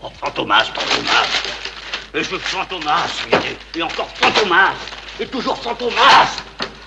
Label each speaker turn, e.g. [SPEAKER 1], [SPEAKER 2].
[SPEAKER 1] Oh, Fantomas, Fantomas. Et je Fantomas, et encore Fantomas. Et toujours Fantomas.